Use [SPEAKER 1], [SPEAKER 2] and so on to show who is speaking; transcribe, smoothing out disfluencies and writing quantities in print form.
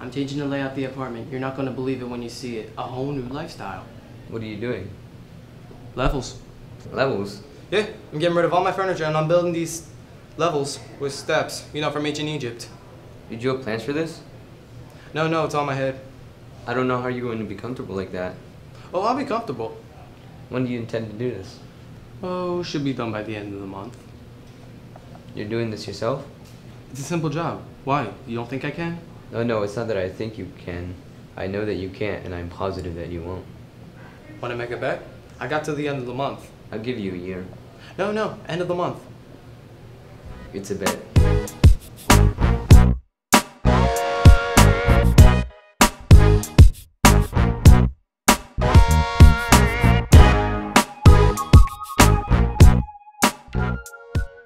[SPEAKER 1] I'm changing the layout of the apartment. You're not going to believe it when you see it. A whole new lifestyle.
[SPEAKER 2] What are you doing?
[SPEAKER 1] Levels.
[SPEAKER 2] Levels?
[SPEAKER 1] Yeah, I'm getting rid of all my furniture and I'm building these levels with steps, you know, from ancient Egypt.
[SPEAKER 2] Did you have plans for this?
[SPEAKER 1] No, it's on my head.
[SPEAKER 2] I don't know how you're going to be comfortable like that.
[SPEAKER 1] Oh, I'll be comfortable.
[SPEAKER 2] When do you intend to do this?
[SPEAKER 1] Oh, should be done by the end of the month.
[SPEAKER 2] You're doing this yourself?
[SPEAKER 1] It's a simple job. Why? You don't think I can?
[SPEAKER 2] No, it's not that I think you can. I know that you can't, and I'm positive that you won't.
[SPEAKER 1] Want to make a bet? I got to the end of the month.
[SPEAKER 2] I'll give you a year.
[SPEAKER 1] No, end of the month.
[SPEAKER 2] It's a bet.